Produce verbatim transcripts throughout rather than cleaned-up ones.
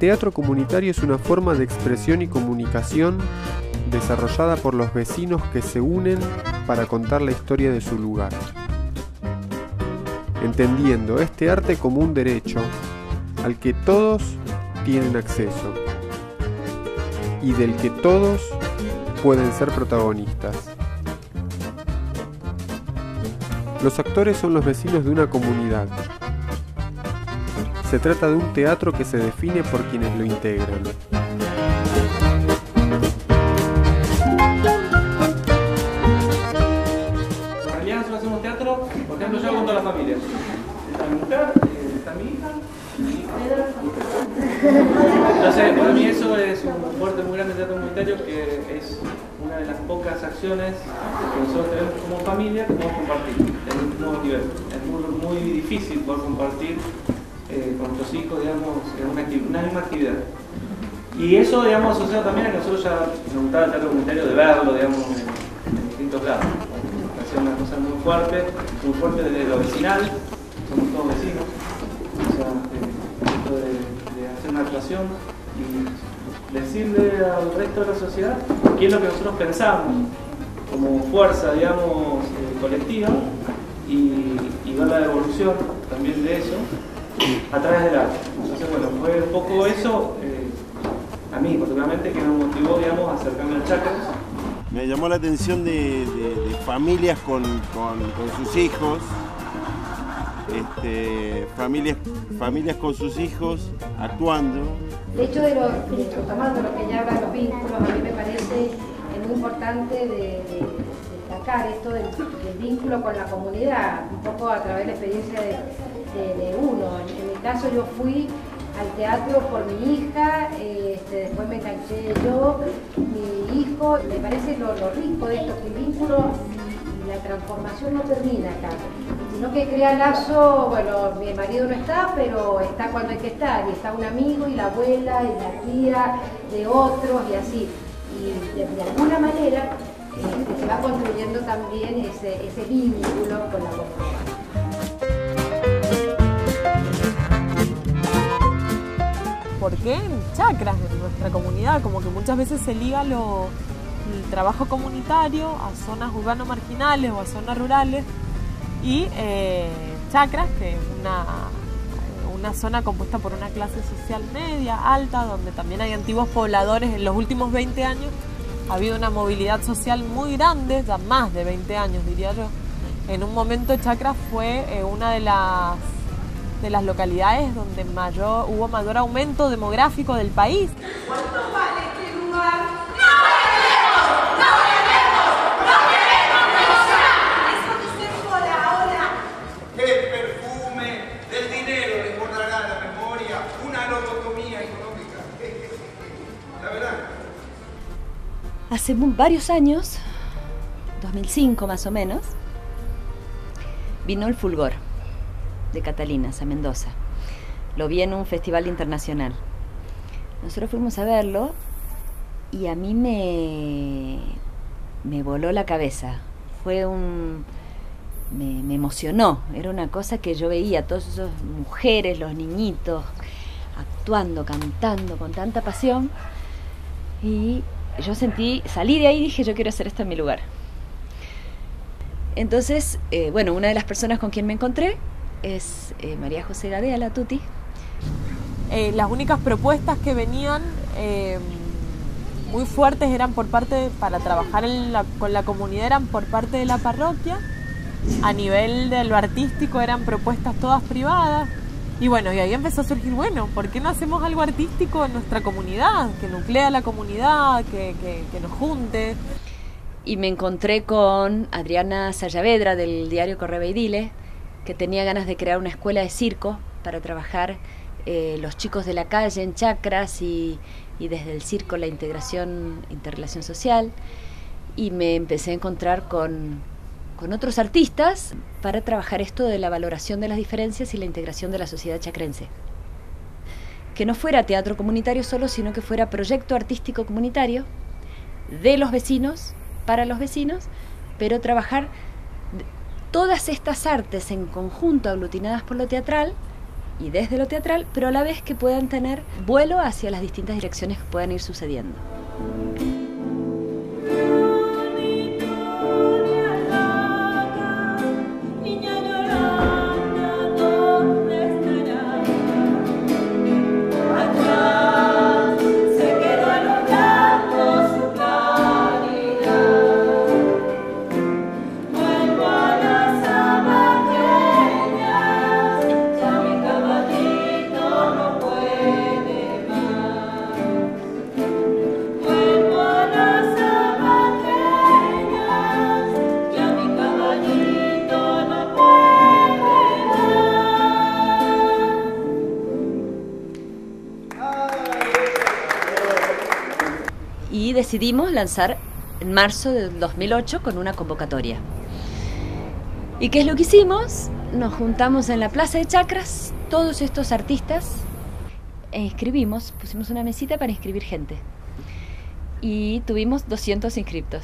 teatro comunitario es una forma de expresión y comunicación desarrollada por los vecinos que se unen para contar la historia de su lugar, entendiendo este arte como un derecho al que todos tienen acceso y del que todos pueden ser protagonistas. Los actores son los vecinos de una comunidad. Se trata de un teatro que se define por quienes lo integran. En realidad nosotros hacemos teatro, por ejemplo, yo cuento a la familia. Está mi mujer, está mi hija, mi hija. Entonces, para mí eso es un fuerte muy grande del teatro comunitario, que es una de las pocas acciones que nosotros tenemos como familia que podemos compartir en un nuevo nivel. Es muy, muy difícil poder compartir eh, con nuestros hijos, digamos, en una, una misma actividad. Y eso, digamos, asociado también a que nosotros ya nos gustaba el teatro comunitario de verlo, digamos, en, en distintos lados. Es una cosa muy fuerte, muy fuerte desde lo vecinal, somos todos vecinos, o sea, de, de, de hacer una actuación y decirle al resto de la sociedad qué es lo que nosotros pensamos como fuerza, digamos, eh, colectiva, y, y ver la evolución también de eso a través del arte. Entonces, bueno, fue un poco eso, eh, a mí particularmente, que me motivó, digamos, a acercarme al Chacras. Me llamó la atención de, de, de familias con, con, con sus hijos, este, familias, familias con sus hijos actuando. De hecho, de los, tomando lo que ya hablan los vínculos, a mí me parece muy importante de, de, de destacar esto del, del vínculo con la comunidad, un poco a través de la experiencia de, de, de uno. En, en mi caso, yo fui al teatro por mi hija, este, después me enganché yo, mi hijo. Me parece lo, lo rico de esto, que el vínculo y la transformación no termina acá, sino que crea lazo. Bueno, mi marido no está, pero está cuando hay que estar, y está un amigo, y la abuela, y la tía de otros, y así. Y de, de alguna manera eh, se va construyendo también ese, ese vínculo con la comunidad. ¿Por qué en Chacras, en nuestra comunidad? Como que muchas veces se liga lo, el trabajo comunitario a zonas urbano marginales o a zonas rurales, y eh, Chacras, que es una, una zona compuesta por una clase social media, alta, donde también hay antiguos pobladores. En los últimos veinte años ha habido una movilidad social muy grande, ya más de veinte años diría yo. En un momento Chacras fue eh, una de las de las localidades donde mayor, hubo mayor aumento demográfico del país. ¿Cuánto vale este lugar? ¡No queremos! ¡No queremos! ¡No queremos negociar! Eso dice sola ahora. El perfume del dinero desbordará la memoria, una lobotomía económica. La verdad. Hace varios años, dos mil cinco más o menos, vino el Fulgor de Catalinas a Mendoza. Lo vi en un festival internacional. Nosotros fuimos a verlo y a mí me, me voló la cabeza. Fue un... Me, me emocionó. Era una cosa que yo veía, todas esas mujeres, los niñitos, actuando, cantando con tanta pasión. Y yo sentí, salí de ahí y dije, yo quiero hacer esto en mi lugar. Entonces, eh, bueno, una de las personas con quien me encontré es eh, María José Gadea, la Tuti. Eh, las únicas propuestas que venían eh, muy fuertes eran por parte, para trabajar en la, con la comunidad, eran por parte de la parroquia. A nivel de lo artístico eran propuestas todas privadas. Y bueno, y ahí empezó a surgir, bueno, ¿por qué no hacemos algo artístico en nuestra comunidad? Que nuclea la comunidad, que, que, que nos junte. Y me encontré con Adriana Sayavedra del diario Correo y Dile, que tenía ganas de crear una escuela de circo para trabajar eh, los chicos de la calle en Chacras y, y desde el circo la integración, interrelación social. Y me empecé a encontrar con, con otros artistas para trabajar esto de la valoración de las diferencias y la integración de la sociedad chacrense. Que no fuera teatro comunitario solo, sino que fuera proyecto artístico comunitario de los vecinos, para los vecinos, pero trabajar todas estas artes en conjunto, aglutinadas por lo teatral, y desde lo teatral, pero a la vez que puedan tener vuelo hacia las distintas direcciones que puedan ir sucediendo. Y decidimos lanzar en marzo del dos mil ocho con una convocatoria. ¿Y qué es lo que hicimos? Nos juntamos en la Plaza de Chacras, todos estos artistas, e inscribimos, pusimos una mesita para inscribir gente. Y tuvimos doscientos inscriptos.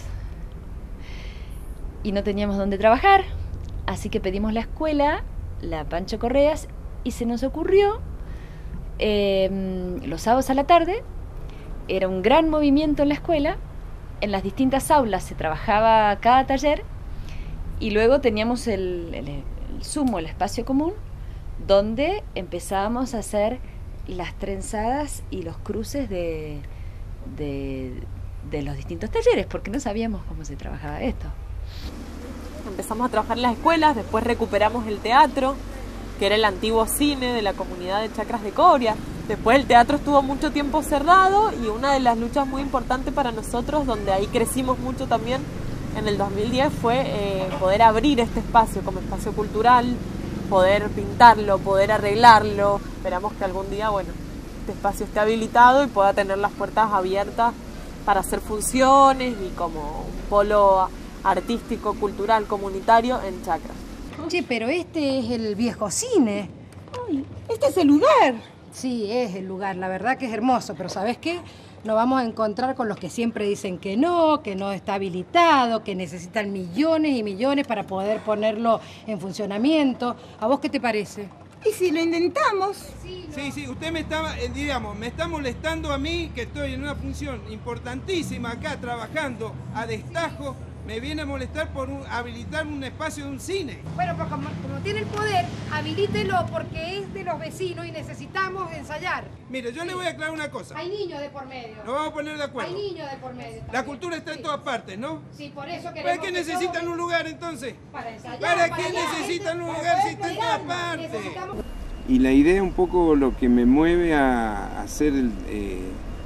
Y no teníamos dónde trabajar, así que pedimos la escuela, la Pancho Correas, y se nos ocurrió eh, los sábados a la tarde. Era un gran movimiento en la escuela, en las distintas aulas se trabajaba cada taller y luego teníamos el, el, el sumo, el espacio común, donde empezábamos a hacer las trenzadas y los cruces de, de, de los distintos talleres, porque no sabíamos cómo se trabajaba esto. Empezamos a trabajar en las escuelas, después recuperamos el teatro, que era el antiguo cine de la comunidad de Chacras de Coria. Después el teatro estuvo mucho tiempo cerrado y una de las luchas muy importantes para nosotros, donde ahí crecimos mucho también en el dos mil diez, fue eh, poder abrir este espacio como espacio cultural, poder pintarlo, poder arreglarlo. Esperamos que algún día, bueno, este espacio esté habilitado y pueda tener las puertas abiertas para hacer funciones y como un polo artístico, cultural, comunitario en Chacras. Che, pero este es el viejo cine. Ay, este es el lugar. Sí, es el lugar, la verdad que es hermoso, pero ¿sabes qué? Nos vamos a encontrar con los que siempre dicen que no, que no está habilitado, que necesitan millones y millones para poder ponerlo en funcionamiento. ¿A vos qué te parece? ¿Y si lo intentamos? Sí, sí, sí, usted me está, eh, digamos, me está molestando a mí, que estoy en una función importantísima acá trabajando a destajo. Me viene a molestar por un, habilitar un espacio de un cine. Bueno, pues como, como tiene el poder, habilítelo porque es de los vecinos y necesitamos ensayar. Mire, yo sí. le voy a aclarar una cosa. Hay niños de por medio. Nos vamos a poner de acuerdo. Hay niños de por medio también. La cultura está sí. en todas partes, ¿no? Sí, por eso queremos... ¿Para qué que necesitan todos... un lugar entonces? Para ensayar. ¿Para, para qué allá, necesitan gente, un lugar si está en todas partes? Necesitamos... Y la idea, un poco lo que me mueve a hacer el, eh,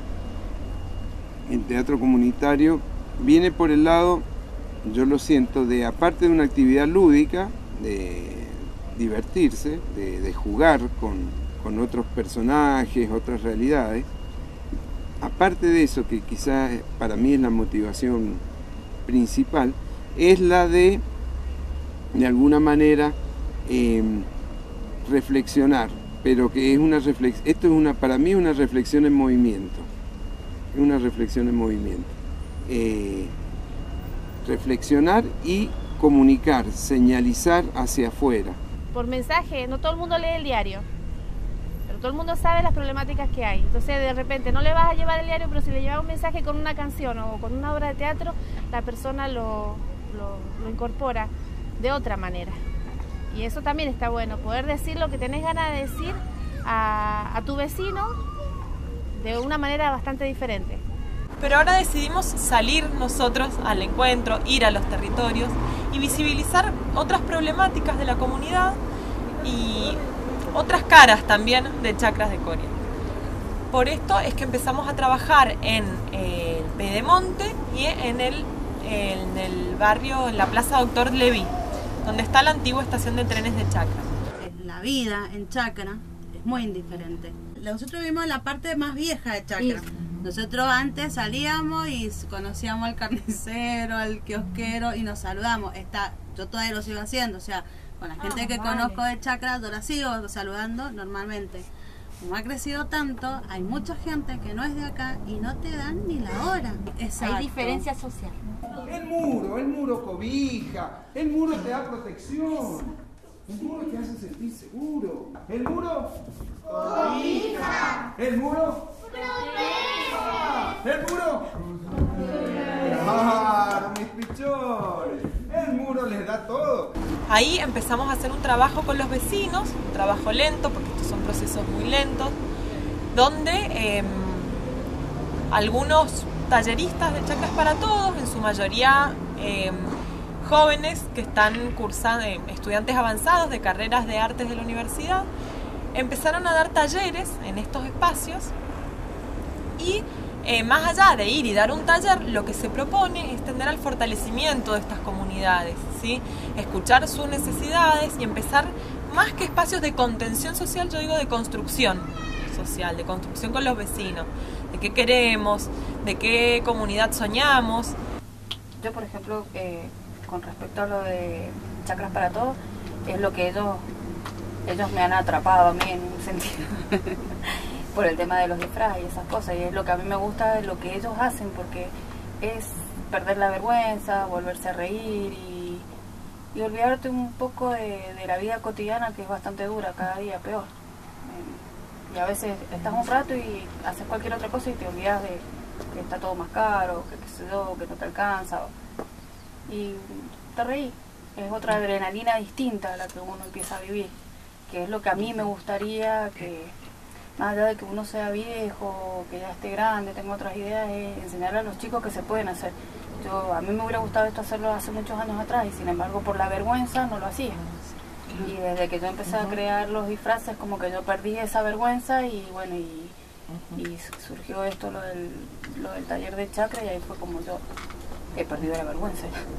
el teatro comunitario, viene por el lado, yo lo siento, de aparte de una actividad lúdica, de divertirse, de, de jugar con, con otros personajes, otras realidades, aparte de eso, que quizás para mí es la motivación principal, es la de, de alguna manera, eh, reflexionar, pero que es una reflex esto es una, para mí, una reflexión en movimiento, es una reflexión en movimiento. Eh, reflexionar y comunicar, señalizar hacia afuera. Por mensaje, no todo el mundo lee el diario, pero todo el mundo sabe las problemáticas que hay. Entonces de repente no le vas a llevar el diario, pero si le llevas un mensaje con una canción o con una obra de teatro, la persona lo, lo, lo incorpora de otra manera. Y eso también está bueno, poder decir lo que tenés ganas de decir a, a tu vecino de una manera bastante diferente. Pero ahora decidimos salir nosotros al encuentro, ir a los territorios y visibilizar otras problemáticas de la comunidad y otras caras también de Chacras de Coria. Por esto es que empezamos a trabajar en el Pedemonte y en el, en el barrio, en la Plaza Doctor Leví, donde está la antigua estación de trenes de Chacras. La vida en Chacra es muy indiferente. Nosotros vivimos la parte más vieja de Chacra. Nosotros antes salíamos y conocíamos al carnicero, al kiosquero y nos saludamos. Está, yo todavía lo sigo haciendo, o sea, con la gente ah, que vale. conozco de Chacra, yo la sigo saludando normalmente. Como ha crecido tanto, hay mucha gente que no es de acá y no te dan ni la hora. Exacto. Hay diferencia social. El muro, el muro cobija, el muro te da protección. Un muro que hace sentir seguro. ¿El muro? Cobija. ¿El muro? Protege. ¿El muro? ¡Ah, mis pichones! El muro les da todo. Ahí empezamos a hacer un trabajo con los vecinos, un trabajo lento, porque estos son procesos muy lentos, donde eh, algunos talleristas de Chacras para Todos, en su mayoría eh, jóvenes que están cursando, eh, estudiantes avanzados de carreras de artes de la universidad, empezaron a dar talleres en estos espacios y eh, más allá de ir y dar un taller, lo que se propone es tender al fortalecimiento de estas comunidades, ¿sí? Escuchar sus necesidades y empezar, más que espacios de contención social, yo digo de construcción social, de construcción con los vecinos, de qué queremos, de qué comunidad soñamos. Yo, por ejemplo, eh, con respecto a lo de Chacras para Todos, es lo que ellos, ellos me han atrapado a mí en un sentido, por el tema de los disfraces y esas cosas, y es lo que a mí me gusta, es lo que ellos hacen, porque es perder la vergüenza, volverse a reír y, y olvidarte un poco de, de la vida cotidiana, que es bastante dura, cada día peor. Y a veces estás un rato y haces cualquier otra cosa y te olvidas de que está todo más caro, que qué sé yo, que no te alcanza, y te reí. Es otra adrenalina distinta a la que uno empieza a vivir, que es lo que a mí me gustaría, que más allá de que uno sea viejo, que ya esté grande, tenga otras ideas, es enseñarle a los chicos que se pueden hacer. Yo, a mí me hubiera gustado esto hacerlo hace muchos años atrás y sin embargo por la vergüenza no lo hacía. Y desde que yo empecé a crear los disfraces, como que yo perdí esa vergüenza y bueno, y, y surgió esto, lo del, lo del taller de chakra, y ahí fue como yo he perdido la vergüenza.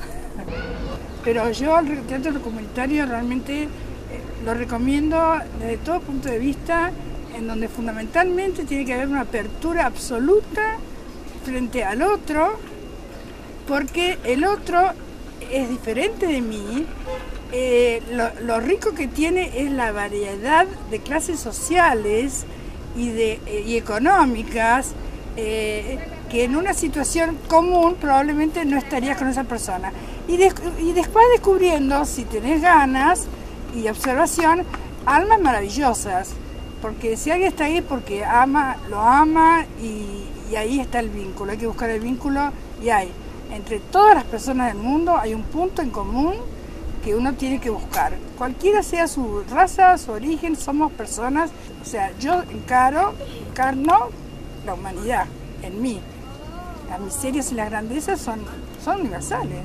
Pero yo al teatro comunitario realmente eh, lo recomiendo desde todo punto de vista, en donde fundamentalmente tiene que haber una apertura absoluta frente al otro, porque el otro es diferente de mí. Eh, lo, lo rico que tiene es la variedad de clases sociales y, de, eh, y económicas, eh, que en una situación común probablemente no estarías con esa persona. Y, de, y después descubriendo, si tenés ganas y observación, almas maravillosas. Porque si alguien está ahí es porque ama, lo ama y, y ahí está el vínculo. Hay que buscar el vínculo y hay. Entre todas las personas del mundo hay un punto en común que uno tiene que buscar. Cualquiera sea su raza, su origen, somos personas. O sea, yo encaro, encarno la humanidad en mí. Las miserias y las grandezas son, son universales.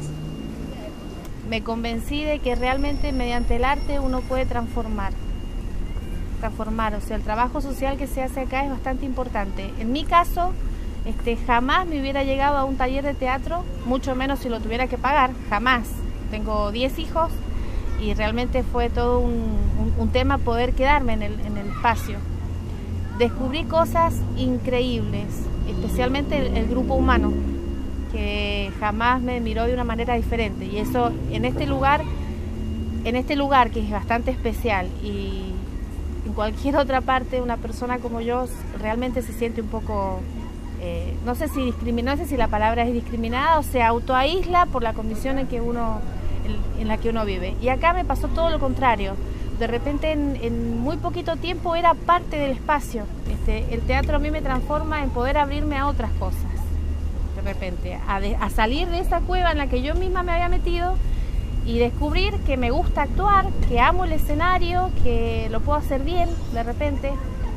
Me convencí de que realmente mediante el arte uno puede transformar. transformar, o sea, el trabajo social que se hace acá es bastante importante. En mi caso, este, jamás me hubiera llegado a un taller de teatro, mucho menos si lo tuviera que pagar, jamás. Tengo diez hijos y realmente fue todo un, un, un tema poder quedarme en el, en el espacio. Descubrí cosas increíbles, especialmente el, el grupo humano, que jamás me miró de una manera diferente, y eso en este lugar, en este lugar que es bastante especial, y en cualquier otra parte una persona como yo realmente se siente un poco, eh, no sé si discriminada, no sé si la palabra es discriminada, o se autoaísla por la condición en que uno, en, en la que uno vive. Y acá me pasó todo lo contrario. De repente en, en muy poquito tiempo era parte del espacio. Este, el teatro a mí me transforma en poder abrirme a otras cosas. De repente, a, de, a salir de esa cueva en la que yo misma me había metido y descubrir que me gusta actuar, que amo el escenario, que lo puedo hacer bien de repente,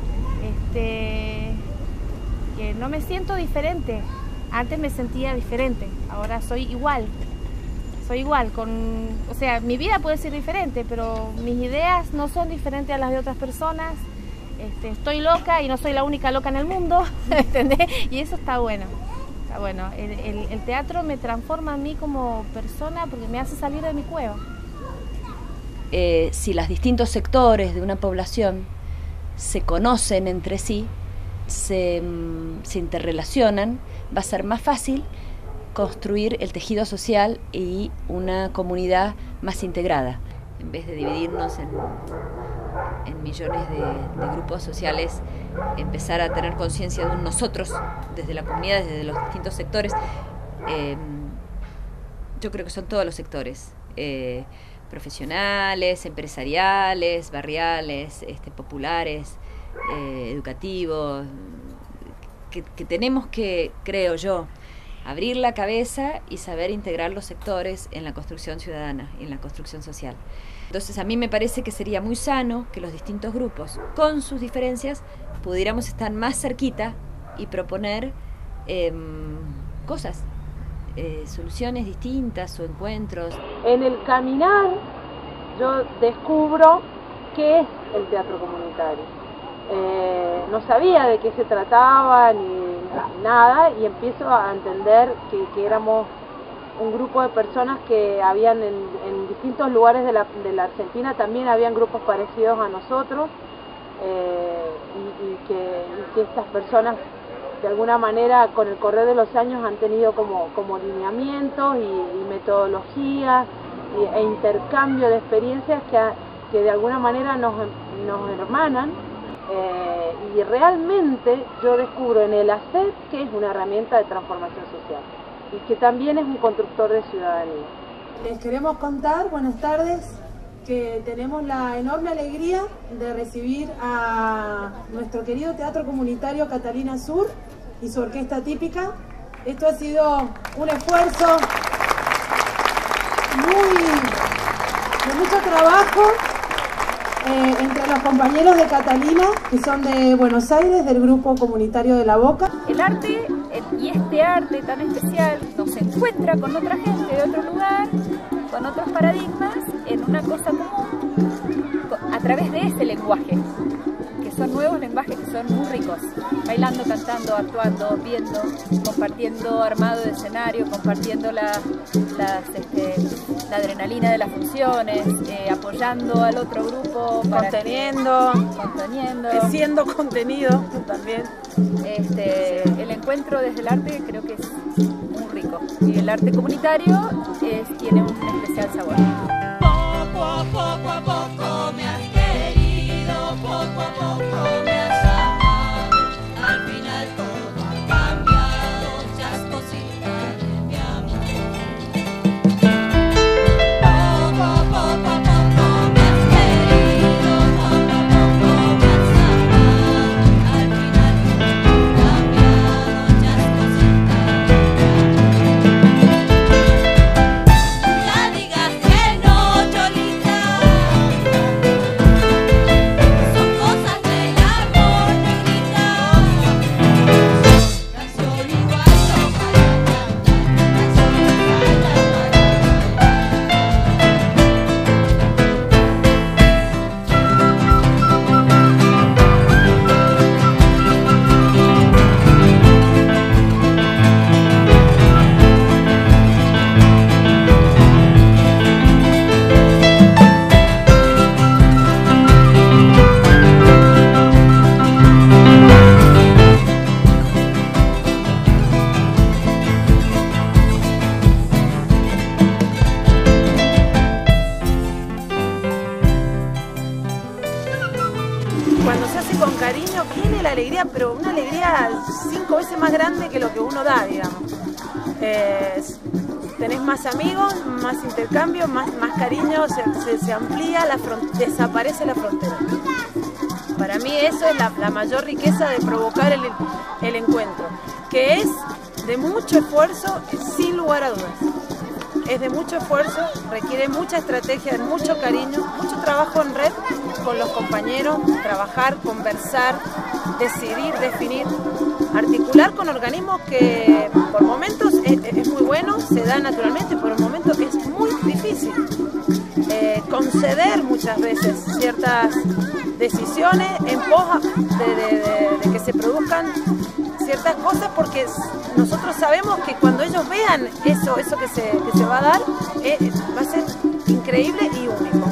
este, que no me siento diferente. Antes me sentía diferente, ahora soy igual, soy igual, con, o sea, mi vida puede ser diferente, pero mis ideas no son diferentes a las de otras personas. Este, estoy loca y no soy la única loca en el mundo, ¿entendés? Y eso está bueno. Bueno, el, el, el teatro me transforma a mí como persona porque me hace salir de mi cueva. Eh, si los distintos sectores de una población se conocen entre sí, se, se interrelacionan, va a ser más fácil construir el tejido social y una comunidad más integrada. En vez de dividirnos en, en millones de, de grupos sociales, empezar a tener conciencia de un nosotros, desde la comunidad, desde los distintos sectores. Eh, yo creo que son todos los sectores. Eh, profesionales, empresariales, barriales, este, populares, eh, educativos, que, que tenemos que, creo yo, abrir la cabeza y saber integrar los sectores en la construcción ciudadana, en la construcción social. Entonces a mí me parece que sería muy sano que los distintos grupos, con sus diferencias, pudiéramos estar más cerquita y proponer eh, cosas, eh, soluciones distintas o encuentros. En el caminar yo descubro qué es el teatro comunitario. Eh, no sabía de qué se trataba ni nada y empiezo a entender que, que éramos un grupo de personas que habían en, en distintos lugares de la, de la Argentina, también habían grupos parecidos a nosotros, eh, y, y, que, y que estas personas de alguna manera con el correr de los años han tenido como, como lineamientos y, y metodologías y, e intercambio de experiencias que, que de alguna manera nos, nos hermanan. Eh, y realmente yo descubro en el hacer que es una herramienta de transformación social y que también es un constructor de ciudadanía. Les queremos contar, buenas tardes, que tenemos la enorme alegría de recibir a nuestro querido Teatro Comunitario Catalina Sur y su orquesta típica. Esto ha sido un esfuerzo muy, de mucho trabajo Eh, entre los compañeros de Catalina, que son de Buenos Aires, del grupo comunitario de La Boca. El arte, el, y este arte tan especial, nos encuentra con otra gente de otro lugar, con otros paradigmas, en una cosa común, a través de ese lenguaje, que son nuevos lenguajes que son muy ricos, bailando, cantando, actuando, viendo, compartiendo armado de escenario, compartiendo la, las, este, la adrenalina de las funciones, eh, apoyando al otro grupo, para conteniendo, que, conteniendo, siendo contenido también. Este, el encuentro desde el arte creo que es muy rico y el arte comunitario es, tiene un especial sabor. Poco a poco a poco me has querido, poco a poco me has amado, al final todo ha cambiado, ya es cosita de mi amor. Poco a poco a poco me has querido, poco a poco me has amado, al final todo ha cambiado, ya es cosita de mi amor. Ya digas que no, Cholita, son cosas del amor, negrita. Canción igual no para cantar, canción igual para Cuando se hace con cariño viene la alegría, pero una alegría cinco veces más grande que lo que uno da, digamos. Eh, tenés más amigos, más intercambio, más, más cariño, se, se, se amplía, la desaparece la frontera. Para mí eso es la, la mayor riqueza de provocar el, el encuentro, que es de mucho esfuerzo, sin lugar a dudas. Es de mucho esfuerzo, requiere mucha estrategia, mucho cariño, mucho trabajo en red con los compañeros, trabajar, conversar, decidir, definir, articular con organismos que por momentos es, es muy bueno, se da naturalmente, por momentos es muy difícil. Eh, conceder muchas veces ciertas decisiones en pos de, de, de, de que se produzcan ciertas cosas, porque nosotros sabemos que cuando ellos vean eso, eso que se, que se va a dar, eh, va a ser increíble y único.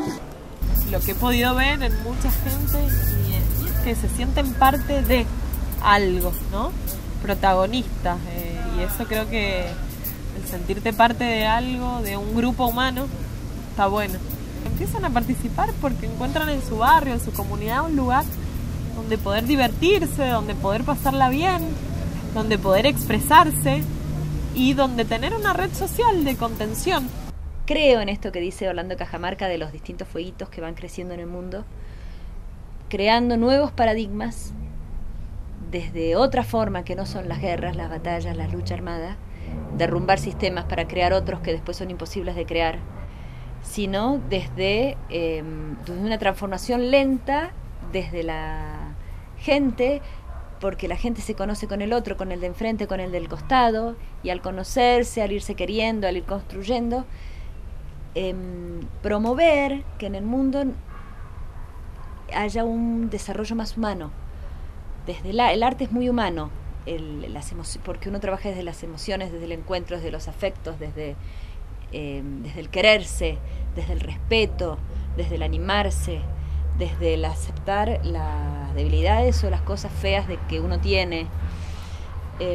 Lo que he podido ver en mucha gente y es que se sienten parte de algo, ¿no? Protagonistas, eh, y eso creo que el sentirte parte de algo, de un grupo humano, está bueno. Empiezan a participar porque encuentran en su barrio, en su comunidad, un lugar donde poder divertirse, donde poder pasarla bien, donde poder expresarse y donde tener una red social de contención. creo en esto que dice Orlando Cajamarca de los distintos fueguitos que van creciendo en el mundo, creando nuevos paradigmas desde otra forma que no son las guerras, las batallas, la lucha armada, derrumbar sistemas para crear otros que después son imposibles de crear, sino desde, eh, desde una transformación lenta, desde la gente, porque la gente se conoce con el otro, con el de enfrente, con el del costado, y al conocerse, al irse queriendo, al ir construyendo, eh, promover que en el mundo haya un desarrollo más humano. Desde la, el arte es muy humano, el, las porque uno trabaja desde las emociones, desde el encuentro, desde los afectos, desde, eh, desde el quererse, desde el respeto, desde el animarse, desde el aceptar las debilidades o las cosas feas de que uno tiene. Eh,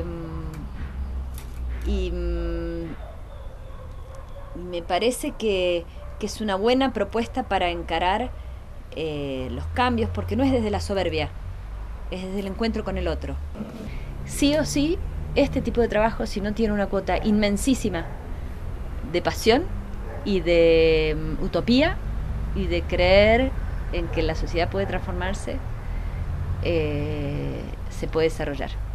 y mm, me parece que, que es una buena propuesta para encarar eh, los cambios, porque no es desde la soberbia, es desde el encuentro con el otro. Sí o sí, este tipo de trabajo, si no tiene una cuota inmensísima de pasión y de um, utopía y de creer en que la sociedad puede transformarse, eh, se puede desarrollar.